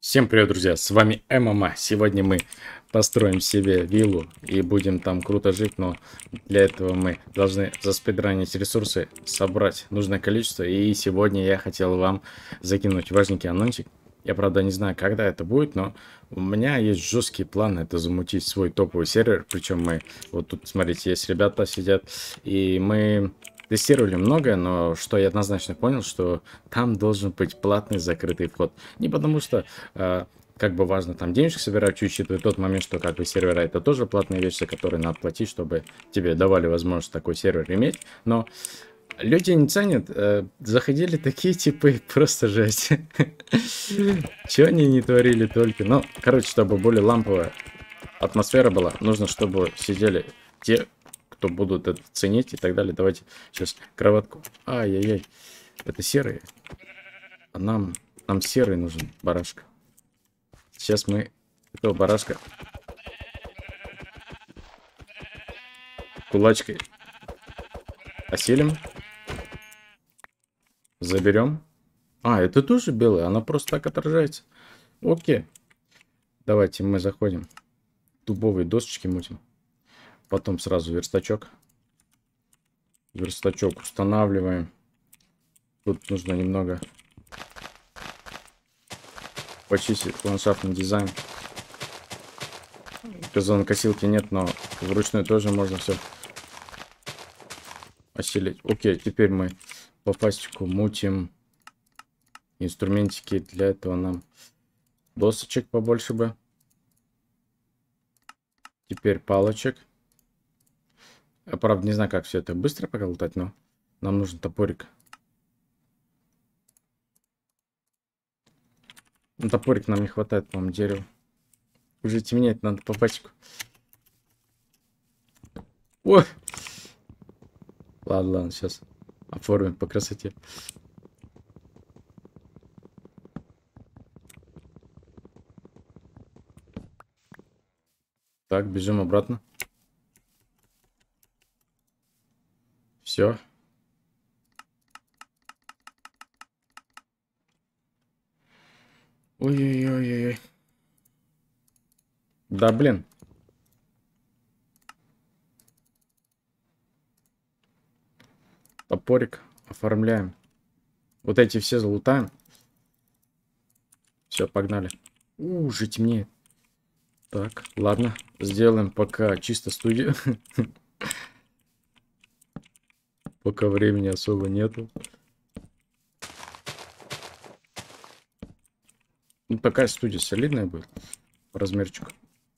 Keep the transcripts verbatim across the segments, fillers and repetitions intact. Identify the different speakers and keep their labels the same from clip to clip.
Speaker 1: Всем привет, друзья, с вами ММА. Сегодня мы построим себе виллу и будем там круто жить, но для этого мы должны заспидранить ресурсы, собрать нужное количество. И сегодня я хотел вам закинуть важненький анонсик. Я, правда, не знаю, когда это будет, но у меня есть жесткий план, это замутить свой топовый сервер. Причем мы, вот тут, смотрите, есть ребята сидят, и мы... Тестировали многое, но что я однозначно понял, что там должен быть платный закрытый вход. Не потому что э, как бы важно там денежки собирать, учитывая тот момент, что как бы сервера это тоже платные вещи, которые надо платить, чтобы тебе давали возможность такой сервер иметь. Но люди не ценят, э, заходили такие типы, просто жесть. Че они не творили только. Ну, короче, чтобы более ламповая атмосфера была, нужно, чтобы сидели те, кто будут это ценить и так далее. Давайте сейчас кроватку. Ай-яй-яй. Это серый. А нам, нам серый нужен, барашка. Сейчас мы этого барашка кулачкой осилим. Заберем. А, это тоже белая. Она просто так отражается. Окей. Давайте мы заходим. Дубовые досочки мутим. Потом сразу верстачок. Верстачок устанавливаем. Тут нужно немного почистить ландшафтный дизайн. Газонокосилки нет, но вручную тоже можно все осилить. Окей, теперь мы по фастику мутим инструментики. Для этого нам досочек побольше бы. Теперь палочек. Я, правда, не знаю, как все это быстро поколотать, но нам нужен топорик. Ну, топорик нам не хватает, по-моему, дерева. Уже темнеет, надо по пасеку. Ой! Ладно, ладно, сейчас оформим по красоте. Так, бежим обратно. Все. Ой-ой-ой-ой. Да, блин. Топорик оформляем. Вот эти все залутаем. Все, погнали. У, уже темнеет. Так, ладно. Сделаем пока чисто студию. Пока времени особо нету. Ну, такая студия солидная будет. По размерчику.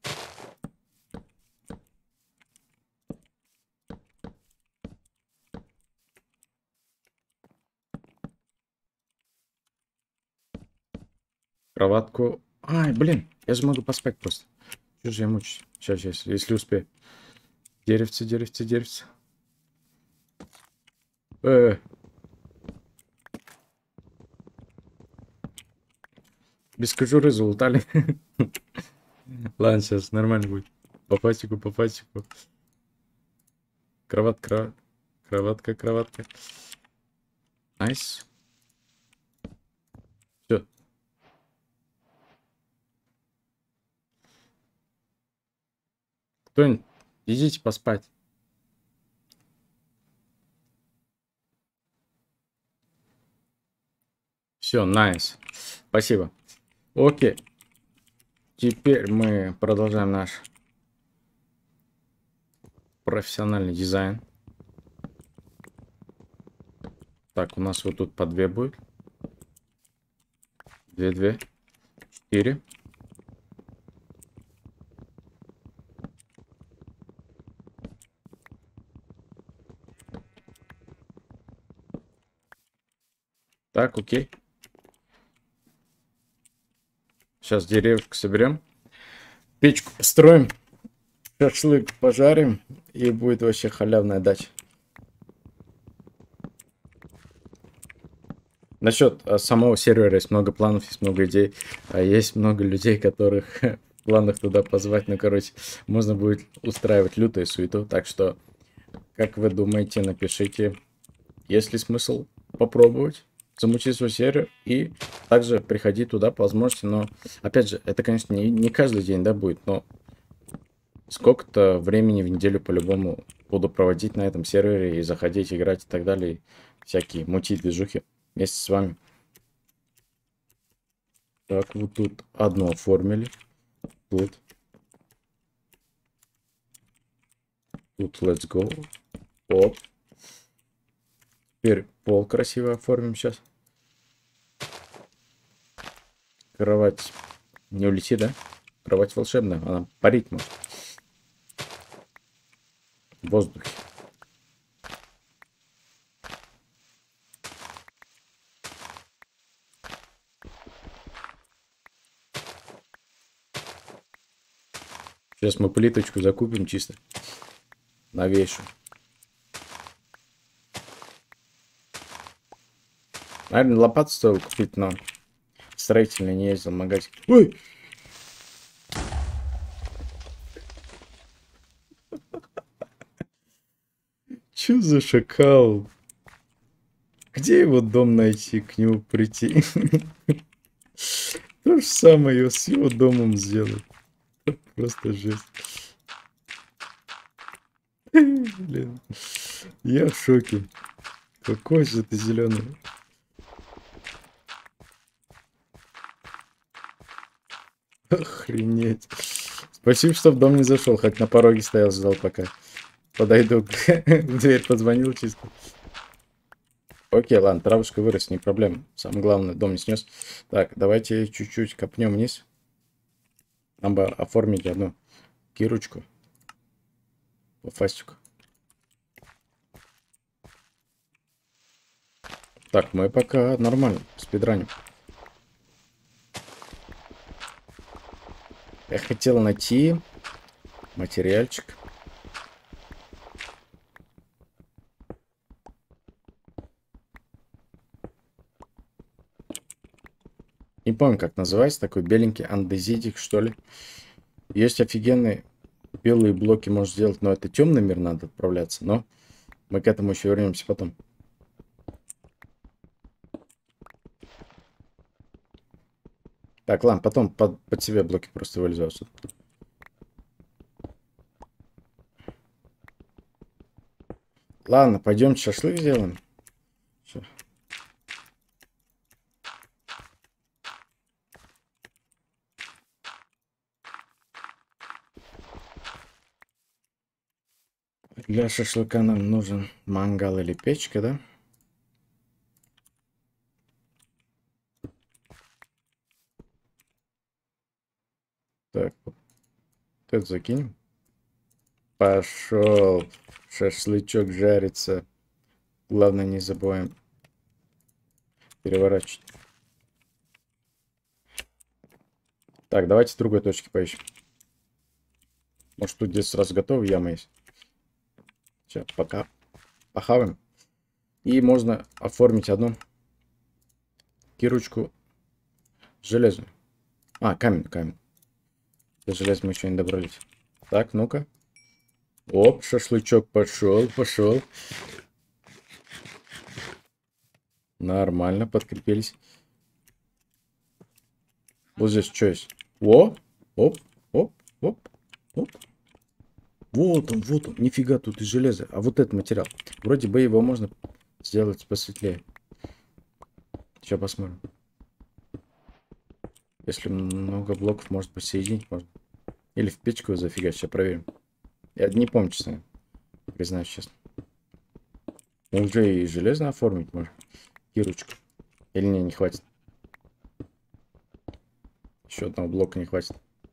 Speaker 1: Кроватку. Ай, блин, я же могу поспать просто. Что же я мучаюсь? Сейчас, сейчас, если успею. Деревце, деревце, деревце. Э. Без кожуры залутали. Ладно, сейчас нормально будет. По фастику, по фастику. Кроват, кроват. Кроватка, кроватка. Найс. Все. Кто-нибудь, идите поспать. Все, найс. Спасибо. Окей. Теперь мы продолжаем наш профессиональный дизайн. Так, у нас вот тут по две будет. Две, две. Четыре. Так, окей. Сейчас деревьев соберем. Печку построим. Шашлык пожарим. И будет вообще халявная дача. Насчет а, самого сервера есть много планов, есть много идей. А есть много людей, которых в планах туда позвать. Ну, короче, можно будет устраивать лютую суету. Так что, как вы думаете, напишите, есть ли смысл попробовать. замутить свой сервер и также приходить туда по возможности. Но, опять же, это, конечно, не, не каждый день, да, будет, но сколько-то времени в неделю по-любому буду проводить на этом сервере и заходить, играть и так далее. И всякие мутить движухи вместе с вами. Так, вот тут одно оформили. Тут. Тут let's go. Оп. Теперь пол красиво оформим сейчас. Кровать не улетит, да? Кровать волшебная, она парить может. В воздухе. Сейчас мы плиточку закупим чисто. Новейшую. Наверное, лопату стоило купить, но строительный не ездил в магазин. Ой! Чё за шакал? Где его дом найти, к нему прийти? То же самое с его домом сделать. Просто жесть. Блин. Я в шоке. Какой же ты зеленый. Охренеть. Спасибо, что в дом не зашел, хоть на пороге стоял, ждал пока. Подойду, в дверь позвонил чисто. Окей, ладно, травушка вырос, не проблема. Самое главное, дом не снес. Так, давайте чуть-чуть копнем вниз. Нам бы оформить одну кирочку. По фастику. Так, мы пока нормально, спидраним. Я хотел найти материальчик. Не помню, как называется, такой беленький андезитик, что ли. Есть офигенные белые блоки, можно сделать, но это темный мир, надо отправляться. Но мы к этому еще вернемся потом. Так, ладно, потом под, под себя блоки просто вылезают. Ладно, пойдем шашлык сделаем. Все. Для шашлыка нам нужен мангал или печка, да? Так, вот это закинем. Пошел. Шашлычок жарится. Главное, не забываем переворачивать. Так, давайте с другой точки поищем. Может, тут здесь сразу готовая яма есть. Сейчас, пока похаваем. И можно оформить одну кирочку железную. А, камень, камень. До железа мы еще не добрались. Так, ну-ка. Оп, шашлычок пошел, пошел. Нормально, подкрепились. Вот здесь что есть? О, оп, оп, оп, оп. Вот он, вот он. Нифига, тут и железо. А вот этот материал. Вроде бы его можно сделать посветлее. Сейчас посмотрим. Если много блоков, может быть, соединить можно. Или в печку зафигать. Сейчас проверим. Я не помню, честно. Признаюсь честно. Уже и железно оформить можно. Кирочку. Или не, не хватит. Еще одного блока не хватит.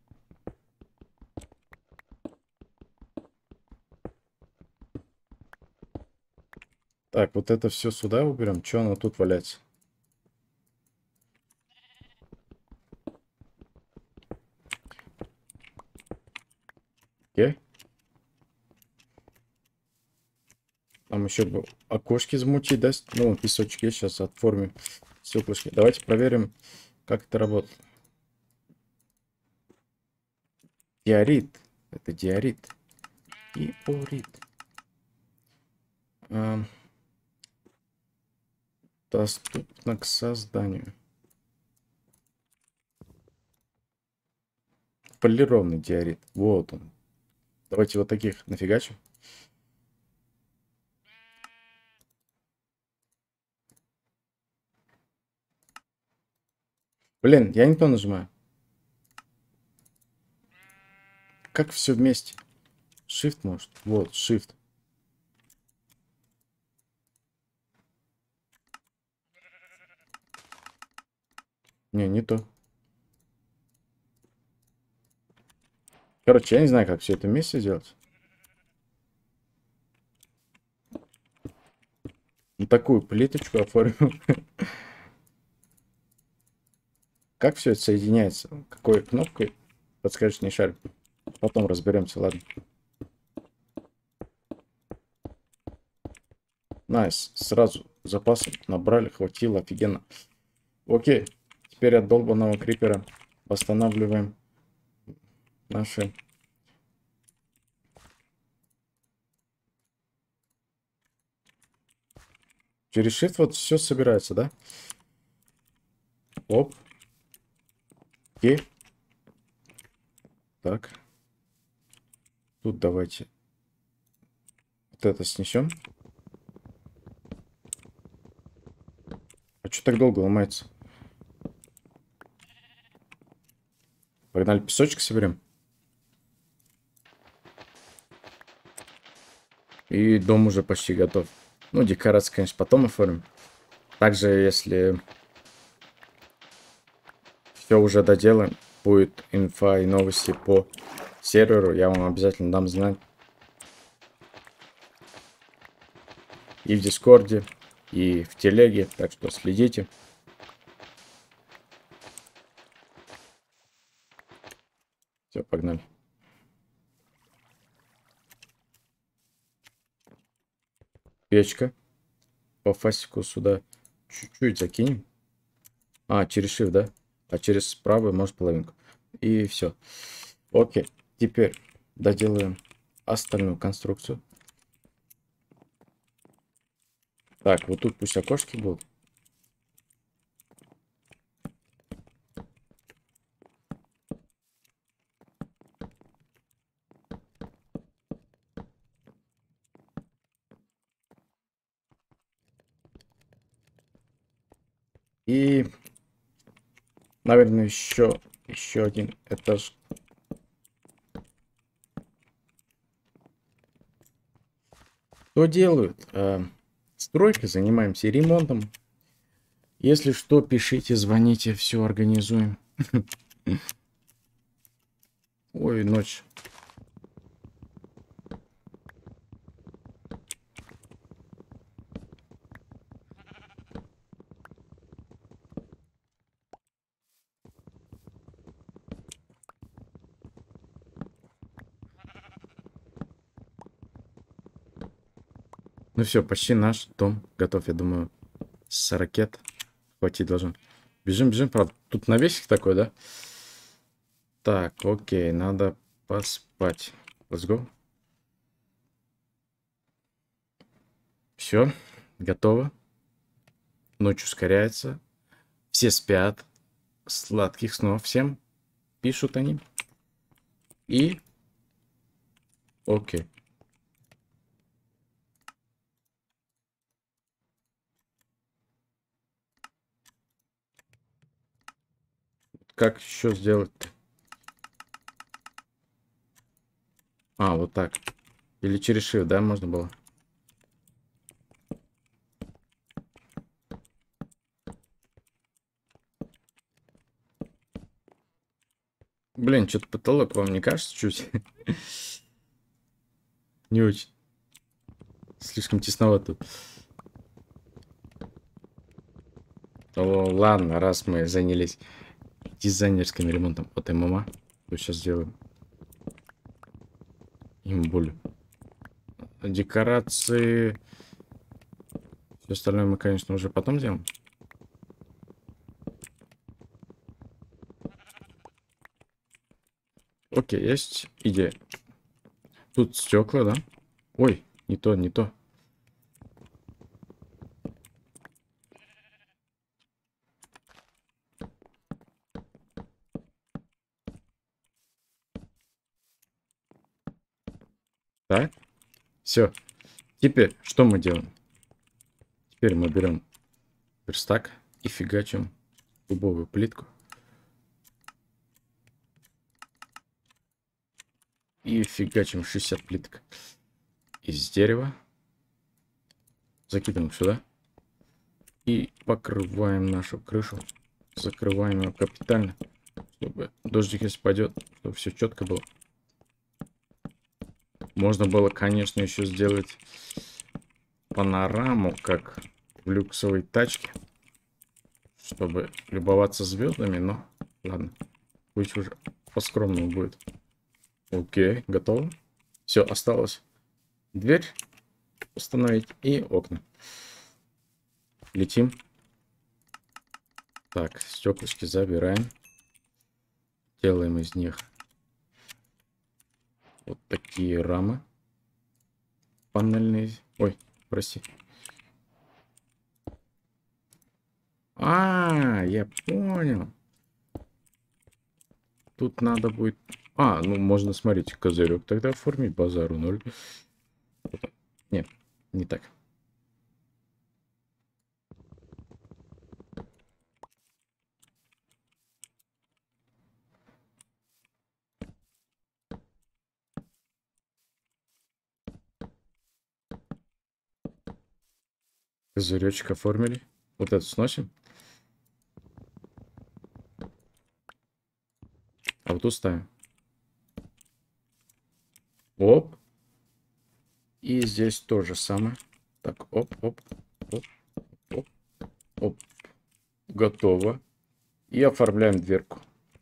Speaker 1: Так, вот это все сюда уберем. Что оно тут валяется? Окей. Там еще бы окошки замутить, да? Ну, песочки есть, сейчас отформим стеклышки. Давайте проверим, как это работает. Диорит. Это диорит. Диорит. А, Доступно к созданию. Полированный диорит. Вот он. Давайте вот таких нафигачим. Блин, я не то нажимаю. Как все вместе? Shift может. Вот, Shift. Не, не то. Короче, я не знаю, как все это вместе сделать. Вот такую плиточку оформил. Как все это соединяется? Какой кнопкой? Подскажешь, не шарю. Потом разберемся, ладно. Найс. Сразу запасы набрали, хватило, офигенно. Окей. Теперь от долбанного крипера восстанавливаем наши... Через Shift вот все собирается, да? Оп. Окей. Так. Тут давайте вот это снесем. А что так долго ломается? Погнали, песочек соберем. И дом уже почти готов. Ну, декорации, конечно, потом оформим. Также, если все уже доделаем, будет инфа и новости по серверу, я вам обязательно дам знать. И в Дискорде, и в Телеге, так что следите. Все, погнали. Печка. По фастику сюда чуть-чуть закинем. А, через Shift, да? А через правую, может, половинку. И все. Окей. Теперь доделаем остальную конструкцию. Так, вот тут пусть окошки будут. И, наверное, еще, еще один этаж. Что делают? А, стройкой занимаемся, ремонтом. Если что, пишите, звоните, все организуем. Ой, ночь. Ну все, почти наш дом готов, я думаю, с ракет хватить должен. Бежим, бежим, правда. Тут навесик такой, да? Так, окей, надо поспать. Let's go. Все, готово. Ночь ускоряется. Все спят. Сладких снов всем. Пишут они. И... Окей. Как еще сделать-то? А, вот так. Или через Shift, да, можно было? Блин, что-то потолок вам не кажется чуть? Не очень. Слишком тесновато. О, ладно, раз мы занялись дизайнерским ремонтом от ММА, то сейчас сделаем имбуль. Декорации. Все остальное мы, конечно, уже потом сделаем. Окей, есть идея. Тут стекла, да? Ой, не то, не то. Так. Все. Теперь что мы делаем? Теперь мы берем верстак и фигачим дубовую плитку. И фигачим шестьдесят плиток из дерева. Закидываем сюда. И покрываем нашу крышу. Закрываем ее капитально. Чтобы дождик, если пойдет, чтобы все четко было. Можно было, конечно, еще сделать панораму, как в люксовой тачке. Чтобы любоваться звездами, но ладно. Пусть уже по-скромному будет. Окей, готово. Все, осталось дверь установить и окна. Летим. Так, стеклышки забираем. Делаем из них вот такие рамы. Панельные. Ой, прости. А, я понял. Тут надо будет... А, ну можно, смотрите, козырек тогда оформить, базару ноль. Нет, не так. Козыречек оформили. Вот это сносим. А вот тут ставим. Оп. И здесь то же самое. Так, оп, оп, оп, оп, оп. Готово. И оформляем дверку.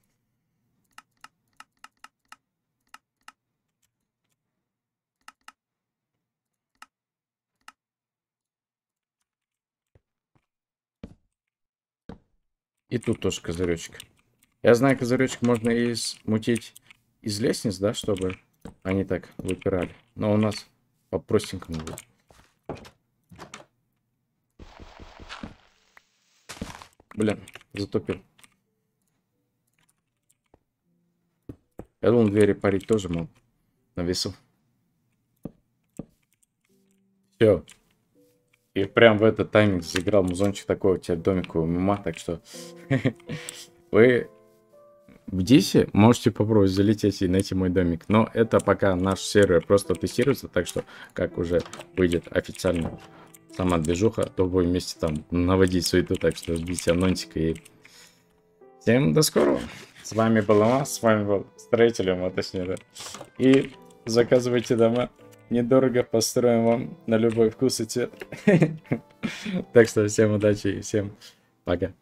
Speaker 1: И тут тоже козыречек. Я знаю, козыречек можно и смутить из лестниц, да, чтобы они так выпирали. Но у нас по-простенькому будет. Блин, затупил. Я думал, двери парить тоже мог. Навесил. Все. И прям в этот тайминг заиграл музончик такой, у тебя домик у мама, так что вы в Дисе можете попробовать залететь и найти мой домик. Но это пока наш сервер просто тестируется, так что как уже выйдет официально сама движуха, то будем вместе там наводить суету, так что ждите анонсика. И всем до скорого. С вами был Амаз, с вами был строителем, а точнее, да. И заказывайте дома. Недорого, построим вам на любой вкус и цвет. Так что всем удачи и всем пока.